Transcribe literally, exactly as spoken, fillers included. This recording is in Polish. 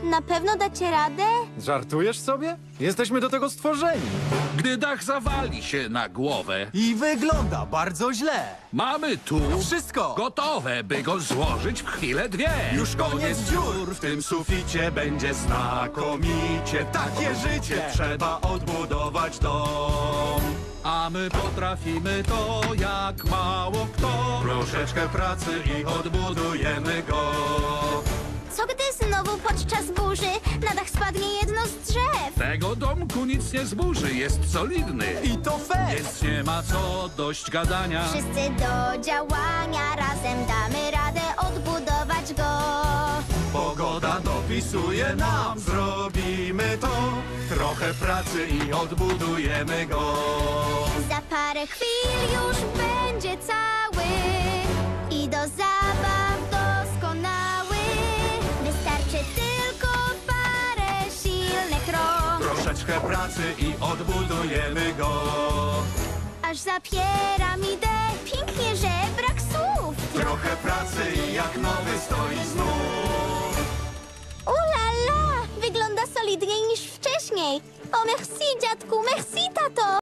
Na pewno dacie radę? Żartujesz sobie? Jesteśmy do tego stworzeni. Gdy dach zawali się na głowę, I wygląda bardzo źle. mamy tu Wszystko. gotowe, by go złożyć w chwilę dwie. Już koniec dziur. W tym suficie będzie znakomicie. Takie życie trzeba odbudować dom. A my potrafimy to jak mało kto. Troszeczkę pracy i odbudujemy go. Co gdy znowu podczas burzy na dach spadnie jedno z drzew? Tego domku nic nie zburzy, jest solidny. I to fest. Więc nie ma co, dość gadania. Wszyscy do działania, razem damy radę odbudować go. Pogoda dopisuje nam. Zrobimy to. Trochę pracy i odbudujemy go. Za parę chwil już będzie cały i do zabaw doskonały. Wystarczy tylko parę silnych rąk, Troszeczkę pracy i odbudujemy go. aż zapiera mi dech. Pięknie, że brak słów. Trochę pracy i jak nowy stoi znów. Ulala! Wygląda solidniej niż wcześniej. O, merci, dziadku, merci, tato!